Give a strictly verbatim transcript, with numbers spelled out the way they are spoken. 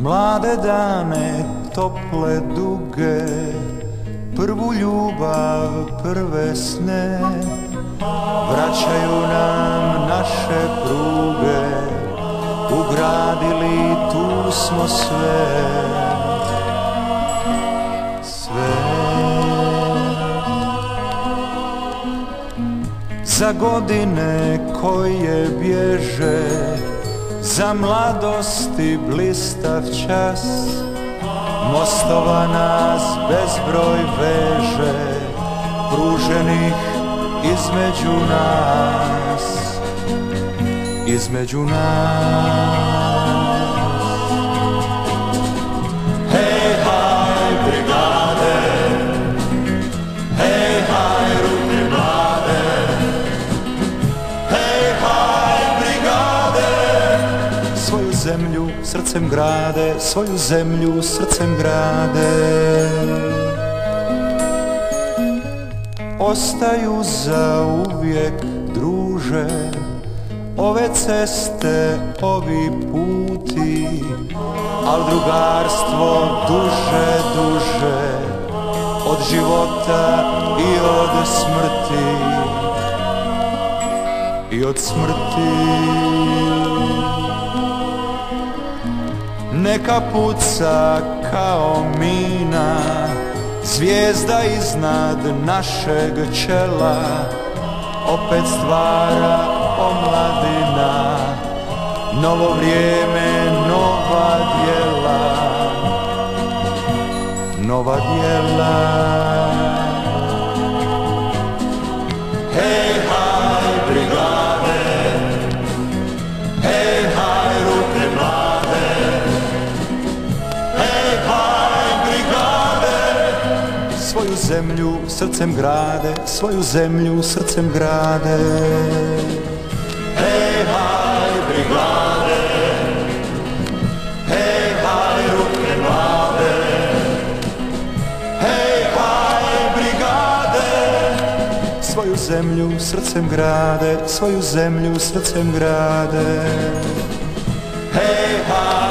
mlade dane, tople, duge, prvu ljubav, prve sne, vraćaju nam naše pruge, ugradili tu smo sve, sve. Za godine koje bježe, za mladosti blistav čas, mostova nas bezbroj veže, pruženih između nas, između nas. Hej, haj, brigade, hej, haj, ruke mlade, hej, haj, brigade, svoju zemlju srcem grade, svoju zemlju srcem grade. Ostaju za uvijek, druže, ove ceste, ovi puti, al drugarstvo duže, duže, od života i od smrti, i od smrti. Neka puca kao mina, zvijezda iznad našeg čela, opet stvara omladina, novo vrijeme, nova djela, nova djela. Hej, haj, brigade, hej, haj, ruke mlade, hej, haj, brigade, svoju zemlju srcem grade, svoju zemlju srcem grade. Hej, haj, brigade, hej, haj, ruke mlade, hej, haj, brigade, svoju zemlju srcem grade, svoju zemlju srcem grade. Hej, haj,